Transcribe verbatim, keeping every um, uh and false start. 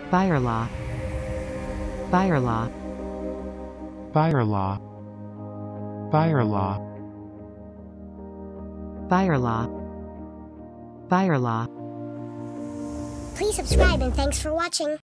byrlaw, byrlaw, byrlaw, byrlaw, byrlaw, byrlaw. Please subscribe and thanks for watching.